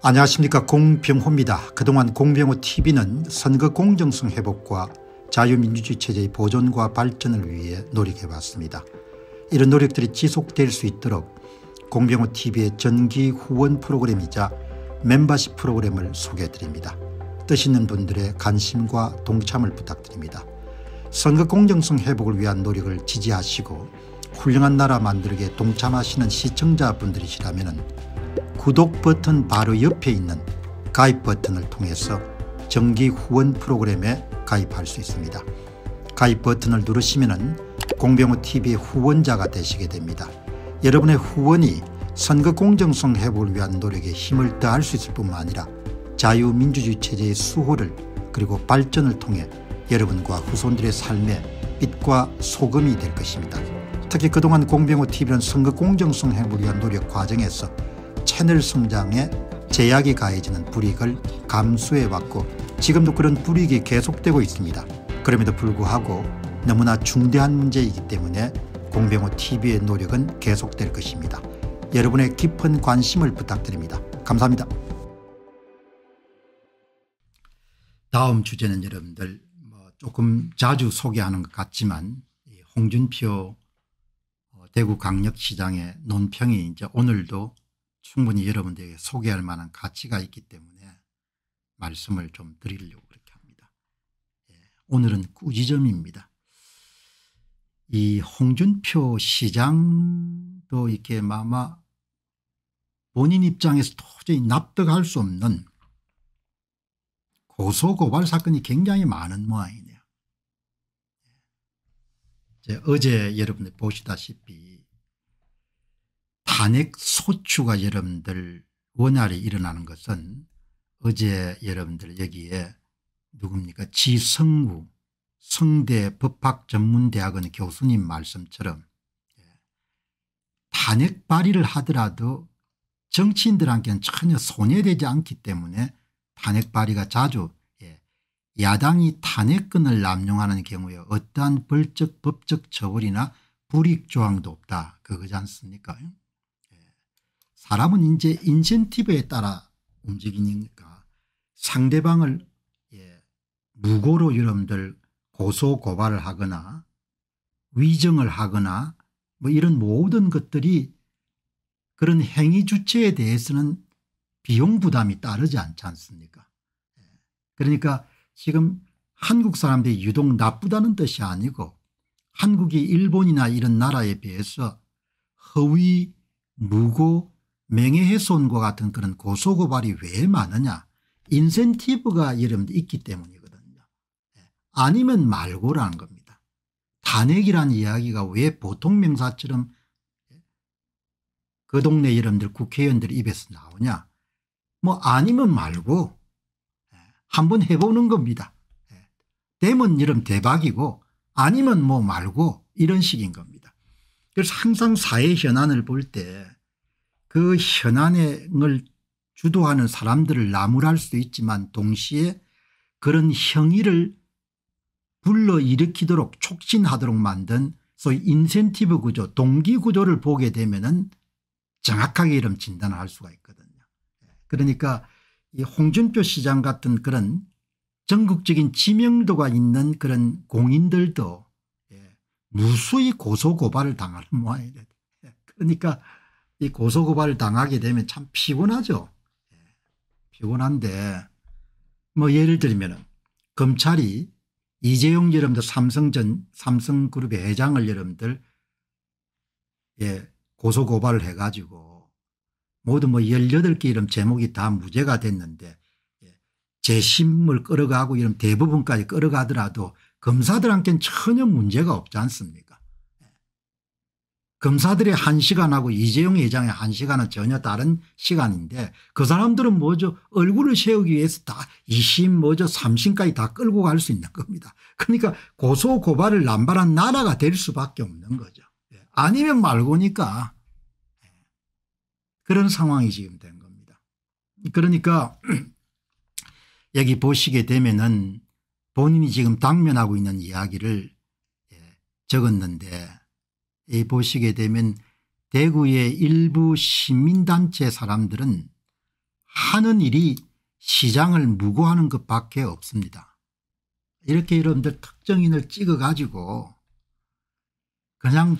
안녕하십니까, 공병호입니다. 그동안 공병호TV는 선거 공정성 회복과 자유민주주의 체제의 보존과 발전을 위해 노력해왔습니다. 이런 노력들이 지속될 수 있도록 공병호TV의 정기 후원 프로그램이자 멤버십 프로그램을 소개해드립니다. 뜻 있는 분들의 관심과 동참을 부탁드립니다. 선거 공정성 회복을 위한 노력을 지지하시고 훌륭한 나라 만들기에 동참하시는 시청자분들이시라면 구독 버튼 바로 옆에 있는 가입 버튼을 통해서 정기 후원 프로그램에 가입할 수 있습니다. 가입 버튼을 누르시면 공병호TV의 후원자가 되시게 됩니다. 여러분의 후원이 선거 공정성 회복을 위한 노력에 힘을 더할 수 있을 뿐만 아니라 자유민주주의 체제의 수호를 그리고 발전을 통해 여러분과 후손들의 삶에 빛과 소금이 될 것입니다. 특히 그동안 공병호TV는 선거 공정성 회복을 위한 노력 과정에서 채널 성장에 제약이 가해지는 불이익을 감수해왔고 지금도 그런 불이익이 계속되고 있습니다. 그럼에도 불구하고 너무나 중대한 문제이기 때문에 공병호TV의 노력은 계속될 것입니다. 여러분의 깊은 관심을 부탁드립니다. 감사합니다. 다음 주제는 여러분들 조금 자주 소개하는 것 같지만 홍준표 대구광역시장의 논평이 이제 오늘도 충분히 여러분들에게 소개할 만한 가치가 있기 때문에 말씀을 좀 드리려고 그렇게 합니다. 오늘은 꾸지점입니다. 이 홍준표 시장도 이렇게 마마 본인 입장에서 도저히 납득할 수 없는 고소고발 사건이 굉장히 많은 모양이네요. 어제 여러분들 보시다시피 탄핵 소추가 여러분들 원활히 일어나는 것은 어제 여러분들 여기에 누굽니까 지성우 성대 법학전문대학원 교수님 말씀처럼 탄핵 발의를 하더라도 정치인들한테는 전혀 손해되지 않기 때문에 탄핵 발의가 자주 야당이 탄핵권을 남용하는 경우에 어떠한 벌적 법적 처벌이나 불이익 조항도 없다 그거지 않습니까? 사람은 이제 인센티브에 따라 움직이니까 상대방을 무고로 여러분들 고소 고발을 하거나 위정을 하거나 뭐 이런 모든 것들이 그런 행위 주체에 대해서는 비용 부담이 따르지 않지 않습니까? 그러니까 지금 한국 사람들이 유독 나쁘다는 뜻이 아니고 한국이 일본이나 이런 나라에 비해서 허위 무고 명예훼손과 같은 그런 고소고발이 왜 많으냐 인센티브가 여러분들 있기 때문이거든요. 아니면 말고라는 겁니다. 탄핵이라는 이야기가 왜 보통 명사처럼 그 동네 여러분들 국회의원들 입에서 나오냐 뭐 아니면 말고 한번 해보는 겁니다. 되면 여러분 대박이고 아니면 뭐 말고 이런 식인 겁니다. 그래서 항상 사회 현안을 볼 때 그 현안을 주도하는 사람들을 나무랄 수도 있지만 동시에 그런 형의를 불러일으키도록 촉진하도록 만든 소위 인센티브 구조 동기 구조를 보게 되면은 정확하게 이런 진단을 할 수가 있거든요. 그러니까 이 홍준표 시장 같은 그런 전국적인 지명도가 있는 그런 공인들도 무수히 고소고발을 당하는 모양이에요. 그러니까 이 고소고발을 당하게 되면 참 피곤하죠. 피곤한데 뭐 예를 들면 검찰이 이재용 여러분들 삼성그룹의 회장을 여러분들 고소고발을 해가지고 모두 뭐 18개 이런 제목이 다 무죄가 됐는데 재심을 끌어가고 이런 대부분까지 끌어가더라도 검사들한테는 전혀 문제가 없지 않습니까? 검사들의 1시간하고 이재용 회장의 1시간은 전혀 다른 시간인데 그 사람들은 뭐죠 얼굴을 세우기 위해서 다 2심 뭐죠 3심까지 다 끌고 갈 수 있는 겁니다. 그러니까 고소고발을 남발한 나라가 될 수밖에 없는 거죠. 아니면 말고니까 그런 상황이 지금 된 겁니다. 그러니까 여기 보시게 되면은 본인이 지금 당면하고 있는 이야기를 적었는데 이 보시게 되면 대구의 일부 시민단체 사람들은 하는 일이 시장을 무고하는 것밖에 없습니다. 이렇게 여러분들 특정인을 찍어 가지고 그냥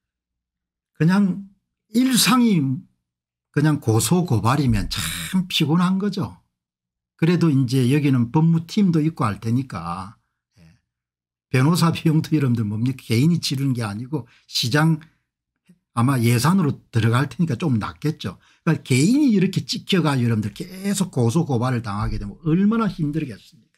일상이 그냥 고소고발이면 참 피곤한 거죠. 그래도 이제 여기는 법무팀도 있고 할 테니까 변호사 비용도 여러분들 뭡니까 개인이 치르는 게 아니고 시장 아마 예산으로 들어갈 테니까 좀 낫겠죠. 그러니까 개인이 이렇게 찍혀가 여러분들 계속 고소고발을 당하게 되면 얼마나 힘들겠습니까.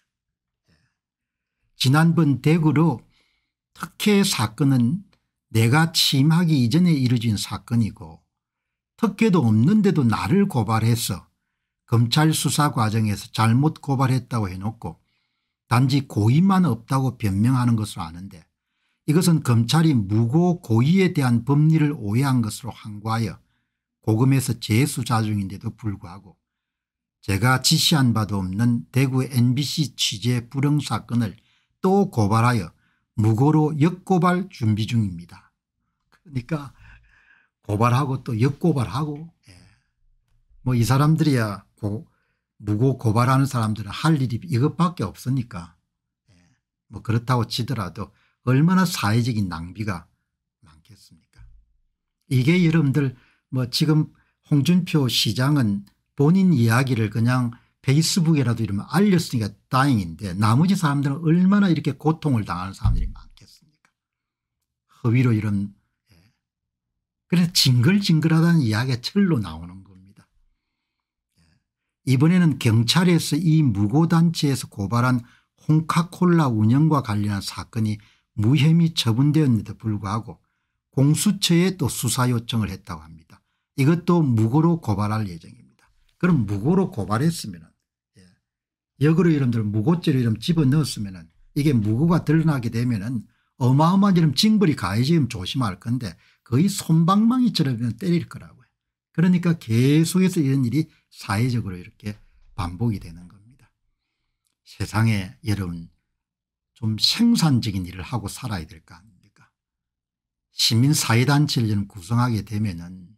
지난번 대구로 특혜 사건은 내가 취임하기 이전에 이루어진 사건이고 특혜도 없는데도 나를 고발해서 검찰 수사 과정에서 잘못 고발했다고 해놓고 단지 고의만 없다고 변명하는 것으로 아는데 이것은 검찰이 무고 고의에 대한 법리를 오해한 것으로 항고하여 고금에서 재수사 중인데도 불구하고 제가 지시한 바도 없는 대구 NBC 취재 불응 사건을 또 고발하여 무고로 역고발 준비 중입니다. 그러니까 고발하고 또 역고발하고 뭐 이 사람들이야 무고 고발하는 사람들은 할 일이 이것밖에 없으니까 뭐 그렇다고 치더라도 얼마나 사회적인 낭비가 많겠습니까. 이게 여러분들 뭐 지금 홍준표 시장은 본인 이야기를 그냥 페이스북에라도 이러면 알렸으니까 다행인데 나머지 사람들은 얼마나 이렇게 고통을 당하는 사람들이 많겠습니까. 허위로 이런 그래서 징글징글하다는 이야기가 철로 나오는 겁니다. 이번에는 경찰에서 이 무고단체에서 고발한 홍카콜라 운영과 관련한 사건이 무혐의 처분되었는데도 불구하고 공수처에 또 수사 요청을 했다고 합니다. 이것도 무고로 고발할 예정입니다. 그럼 무고로 고발했으면 역으로 여러분들 무고죄로 이름 집어넣었으면 이게 무고가 드러나게 되면 어마어마한 이름 징벌이 가해지면 조심할 건데 거의 솜방망이처럼 때릴 거라고요. 그러니까 계속해서 이런 일이 사회적으로 이렇게 반복이 되는 겁니다. 세상에 여러분 좀 생산적인 일을 하고 살아야 될 거 아닙니까. 시민사회단체를 구성하게 되면은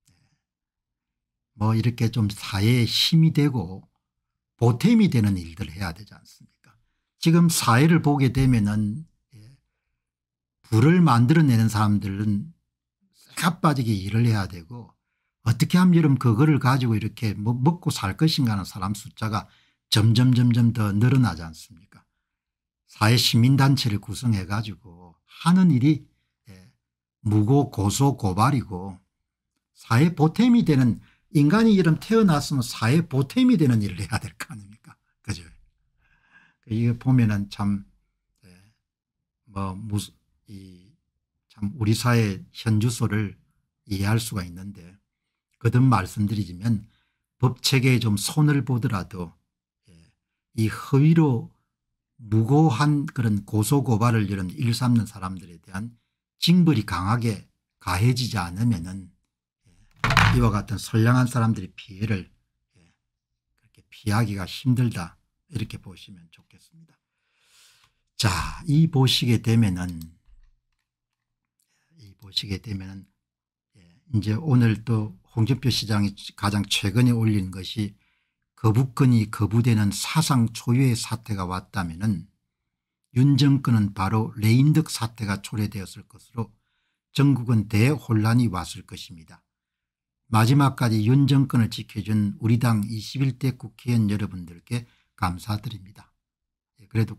뭐 이렇게 좀 사회에 힘이 되고 보탬이 되는 일들을 해야 되지 않습니까. 지금 사회를 보게 되면은 불을 만들어내는 사람들은 쇠가 빠지게 일을 해야 되고 어떻게 하면 여러분 그거를 가지고 이렇게 뭐 먹고 살 것인가 하는 사람 숫자가 점점 더 늘어나지 않습니까. 사회시민단체를 구성해 가지고 하는 일이 무고 고소 고발이고 사회 보탬이 되는 인간이 이런 태어났으면 사회 보탬이 되는 일을 해야 될 거 아닙니까. 그죠. 이게 보면은 참 참 우리 사회 현주소를 이해할 수가 있는데 거듭 말씀드리자면 법체계에 좀 손을 보더라도 이 허위로 무고한 그런 고소고발을 이런 일삼는 사람들에 대한 징벌이 강하게 가해지지 않으면은 이와 같은 선량한 사람들의 피해를 그렇게 피하기가 힘들다 이렇게 보시면 좋겠습니다. 자, 이 보시게 되면은 이제 오늘 또 홍준표 시장이 가장 최근에 올린 것이 거부권이 거부되는 사상 초유의 사태가 왔다면은 윤 정권은 바로 레인덕 사태가 초래되었을 것으로 전국은 대혼란이 왔을 것입니다. 마지막까지 윤 정권을 지켜준 우리 당 21대 국회의원 여러분들께 감사드립니다. 그래도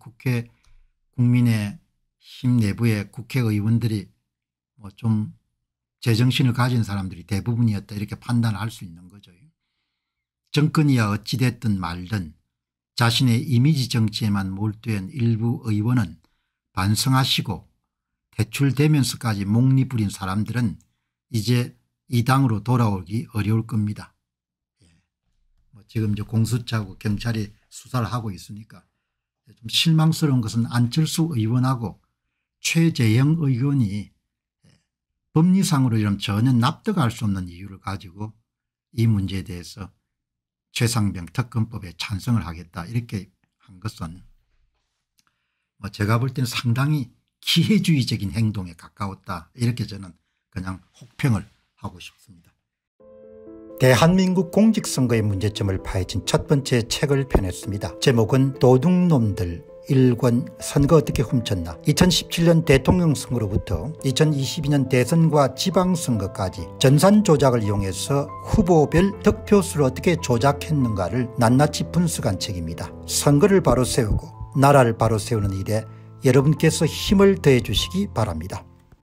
국민의힘 내부의 국회의원들이 뭐 좀 제정신을 가진 사람들이 대부분이었다 이렇게 판단할 수 있는 거죠. 정권이야 어찌됐든 말든 자신의 이미지 정치에만 몰두한 일부 의원은 반성하시고 퇴출되면서까지 목리 부린 사람들은 이제 이 당으로 돌아오기 어려울 겁니다. 뭐 지금 이제 공수처하고 경찰이 수사를 하고 있으니까 좀 실망스러운 것은 안철수 의원하고 최재형 의원이 법리상으로 이런 전혀 납득할 수 없는 이유를 가지고 이 문제에 대해서 최상병 특검법에 찬성을 하겠다 이렇게 한 것은 뭐 제가 볼 때는 상당히 기회주의적인 행동에 가까웠다 이렇게 저는 그냥 혹평을 하고 싶습니다. 대한민국 공직선거의 문제점을 파헤친 첫 번째 책을 펴냈습니다. 제목은 도둑놈들 1권 선거 어떻게 훔쳤나. 2017년 대통령 선거로부터 2022년 대선과 지방선거까지 전산 조작을 이용해서 후보별 득표수를 어떻게 조작했는가를 낱낱이 분석한 책입니다. 선거를 바로 세우고 나라를 바로 세우는 일에 여러분께서 힘을 더해 주시기 바랍니다.